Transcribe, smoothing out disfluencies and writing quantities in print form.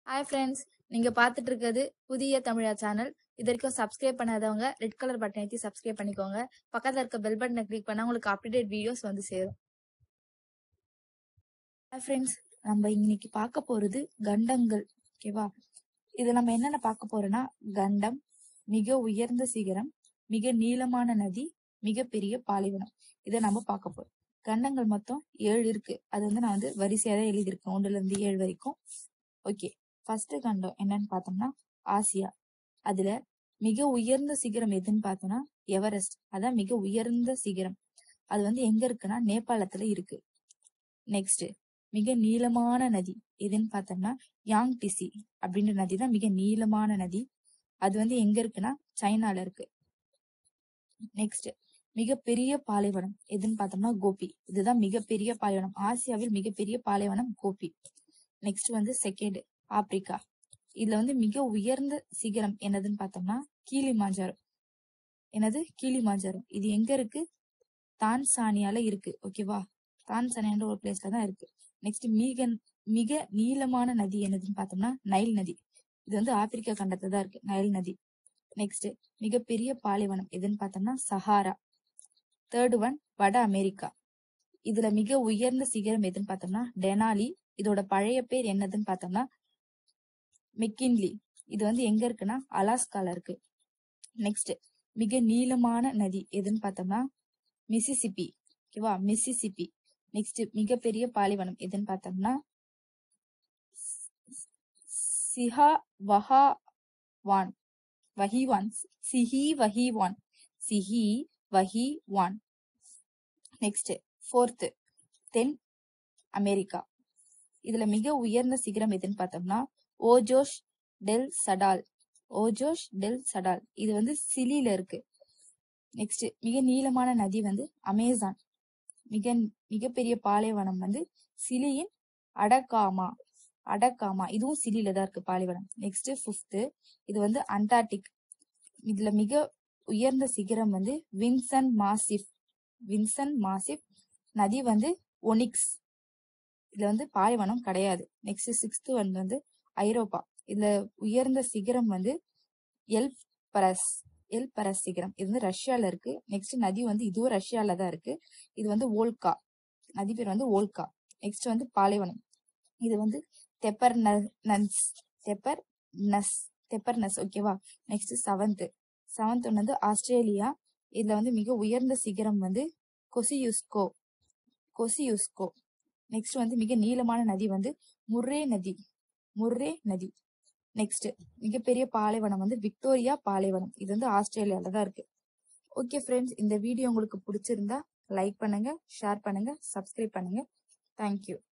Hi friends, நீங்க பார்த்துட்டு இருக்கிறது புதிய தமிழா சேனல். இது வரைக்கும் சப்ஸ்கிரைப் பண்ணாதவங்க ரெட் கலர் பட்டன் ஏற்றி சப்ஸ்கிரைப் பண்ணிக்கோங்க. பக்கத்தில் இருக்க பெல் பட்டனை கிளிக் பண்ணா உங்களுக்கு அப்டேட் வீடியோஸ் வந்து சேரும். ஹாய் ஃப்ரெண்ட்ஸ், நம்ம இன்னைக்கு பார்க்க போறது கண்டங்கள். ஓகேவா? இது நம்ம என்னென்ன பார்க்க போறோம்னா, கண்டம், மிக உயர்ந்த சிகரம், மிக நீளமான நதி, மிகப்பெரிய பாலைவனம். இதை நம்ம பார்க்க போறோம். கண்டங்கள் மொத்தம் 7 இருக்கு. அது நான் வரிசையா தான் எழுதியிருக்கேன், 1 இருந்து 7 வரைக்கும். ஓகே, ஃபர்ஸ்ட் கண்டம் என்னன்னு பார்த்தோம்னா ஆசியா. அதுல மிக உயர்ந்த சிகரம் எதுன்னு பார்த்தோம்னா எவரெஸ்ட். அதான் மிக உயர்ந்த சிகரம். அது எங்க இருக்குன்னா நேபாளத்துல இருக்கு. நெக்ஸ்ட், மிக நீளமான நதி எதுன்னு பார்த்தோம்னா யாங்டிசி அப்படின்ற நதி தான் மிக நீளமான நதி. அது எங்க இருக்குன்னா சைனால இருக்கு. நெக்ஸ்ட், மிகப்பெரிய பாலைவனம் எதுன்னு பார்த்தோம்னா கோபி. இதுதான் மிகப்பெரிய பாலைவனம். ஆசியாவில் மிகப்பெரிய பாலைவனம் கோபி. Next second Africa. இதுல மிக உயர்ந்த சிகரம் என்னதுன்னு பார்த்தோம்னா கீலிமாஞ்சாரோ. கீலிமாஞ்சாரோ. இது எங்க இருக்கு? தான்சானியால இருக்கு. ஓகேவா? தான்சானியான்ற ஒரு பிளேஸ்ல தான் இருக்கு. நெக்ஸ்ட், மிக நீளமான நதி என்னதுன்னு பார்த்தோம்னா நைல் நதி. இது ஆப்பிரிக்கா கண்டத்துல தான் இருக்கு, நைல் நதி. நெக்ஸ்ட், மிகப்பெரிய பாலைவனம் எதுன்னு பார்த்தோம்னா சஹாரா. தேர்ட் ஒன் வட அமெரிக்கா. இதுல மிக உயர்ந்த சிகரம் எதுன்னு பார்த்தோம்னா டெனாலி. இதோட பழைய பேர் என்னதுன்னு பார்த்தோம்னா மெக்கின்லி. இது எங்க இருக்குன்னா அலாஸ்கால இருக்கு. நெக்ஸ்ட், மிக நீளமான நதி எதுன்னு பார்த்தோம்னா மிசிசிப்பி. ஓகேவா? மிசிசிப்பி. நெக்ஸ்ட், மிகப்பெரிய பாலைவனம் எதுன்னு பார்த்தோம்னா சிஹி-வஹி-வான். நெக்ஸ்ட், ஃபோர்த் தென் அமெரிக்கா. இதுல மிக உயர்ந்த சிகரம் எதுன்னு பார்த்தோம்னா ஓஜோஸ் டெல் சடால். இது சிலில இருக்கு. நெக்ஸ்ட், மிக நீளமான நதி அமேசான். மிகப்பெரிய பாலைவனம் சிலியின் அடகாமா. இதுவும் சிலில தான் இருக்கு பாலைவனம். நெக்ஸ்ட், ஃபிஃப்த், இது அண்டார்டிக். இதுல மிக உயர்ந்த சிகரம் வின்சன் மாசிப். நதி ஒனிக்ஸ். இதுல பாலைவனம் கிடையாது. நெக்ஸ்ட், சிக்ஸ்த் ஐரோப்பா. இதுல உயர்ந்த சிகரம் எல்பரஸ் சிகரம். இது ரஷ்யால இருக்கு. நெக்ஸ்ட், நதி இதுவும் ரஷ்யால தான் இருக்கு. இது வோல்கா. நதி பேர் வோல்கா. நெக்ஸ்ட் பாலைவனம். இது தெப்பர்னஸ். ஓகேவா? Next, seventh Australia. இதுல மிக உயர்ந்த சிகரம் கொசியுஸ்கோ. நெக்ஸ்ட் மிக நீளமான நதி முர்ரே நதி. நெக்ஸ்ட், மிகப்பெரிய பாலைவனம் விக்டோரியா பாலைவனம். இது ஆஸ்திரேலியால தான் இருக்கு. ஓகே ஃப்ரெண்ட்ஸ், இந்த வீடியோ உங்களுக்கு பிடிச்சிருந்தா லைக் பண்ணுங்க, ஷேர் பண்ணுங்க, சப்ஸ்கிரைப் பண்ணுங்க. தேங்க்யூ.